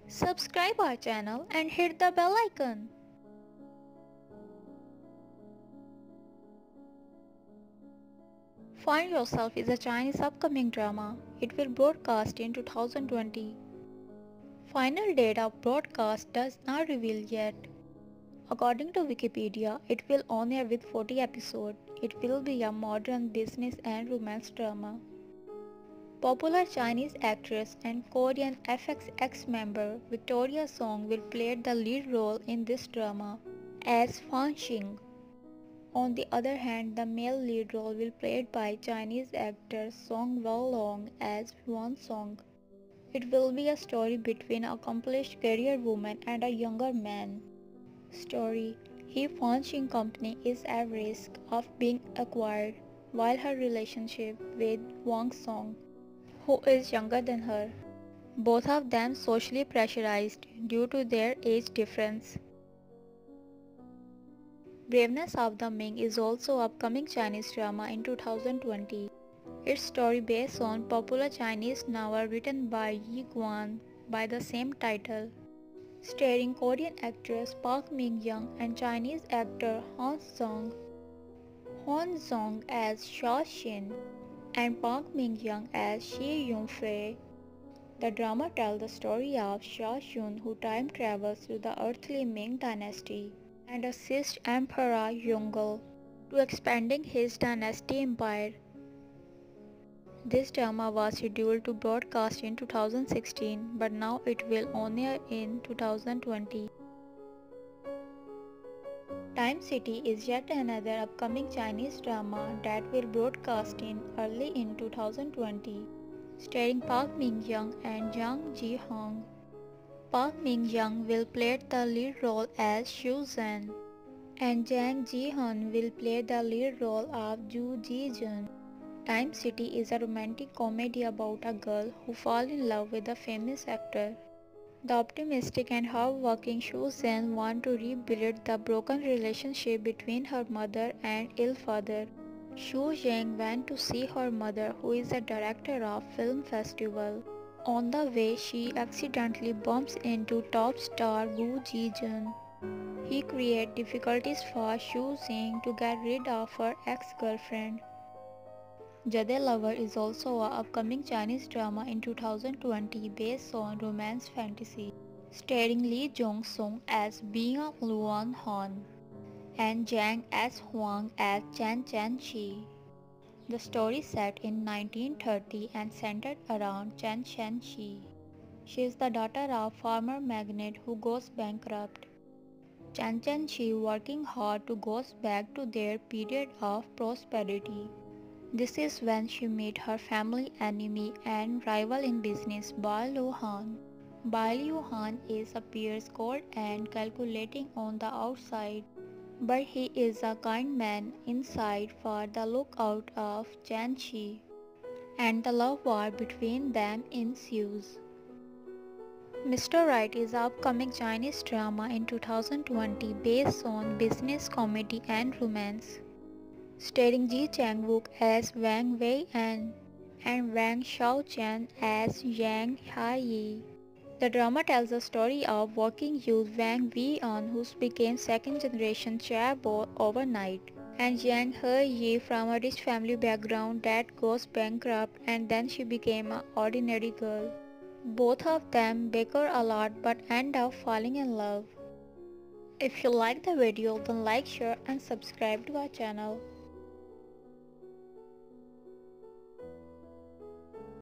Subscribe our channel and hit the bell icon. Find Yourself is a Chinese upcoming drama. It will broadcast in 2020. Final date of broadcast does not reveal yet. According to Wikipedia, it will on air with 40 episodes. It will be a modern business and romance drama. Popular Chinese actress and Korean FXX member Victoria Song will play the lead role in this drama as Fan Xing. On the other hand, the male lead role will be played by Chinese actor Song Woo-long as Huan Song. It will be a story between an accomplished career woman and a younger man. Story: He Fan Xing company is at risk of being acquired, while her relationship with Wang Song, who is younger than her, both of them socially pressurized due to their age difference. Braveness of the Ming is also upcoming Chinese drama in 2020. Its story based on popular Chinese novel written by Yi Guan by the same title, starring Korean actress Park Min-young and Chinese actor Han Song. Han Song as Sha Xin and Park Min-young as Shi Yun-fei. The drama tells the story of Sha Xun, who time travels through the earthly Ming dynasty and assists Emperor Yongle to expanding his dynasty empire. This drama was scheduled to broadcast in 2016, but now it will on air in 2020. Time City is yet another upcoming Chinese drama that will broadcast early in 2020, starring Park Min-young and Jang Ji-hong. Park Min-young will play the lead role as Xu Zhen, and Jang Ji-hoon will play the lead role of Ju Ji-jun. Time City is a romantic comedy about a girl who falls in love with a famous actor. The optimistic and hardworking Xu Zhen wants to rebuild the broken relationship between her mother and ill father. Xu Zheng went to see her mother, who is a director of film festival. On the way, she accidentally bumps into top star Gu Ji-jun. He creates difficulties for Xu Zheng to get rid of her ex-girlfriend. Jade Lovers is also an upcoming Chinese drama in 2020 based on romance fantasy, starring Lee Jong-sung as Bia Luan Han and Jang S. Huang as Chen Chen Chi. The story set in 1930 and centered around Chen Chen Chi. She is the daughter of a farmer magnate who goes bankrupt. Chen Chen Chi working hard to goes back to their period of prosperity. This is when she meets her family enemy and rival in business, Bai Lu Han. Bai Lu Han appears cold and calculating on the outside, but he is a kind man inside for the lookout of Chen Chi, and the love war between them ensues. MR.Right is an upcoming Chinese drama in 2020 based on business comedy and romance, starring Ji Chang-wook as Wang Wei-an and Wang Xiaoqian as Yang Ha-yi. The drama tells the story of working youth Wang Wei-an, who became second-generation chaebol overnight, and Yang He-yi from a rich family background that goes bankrupt, and then she became an ordinary girl. Both of them bicker a lot but end up falling in love. If you like the video, then like, share and subscribe to our channel.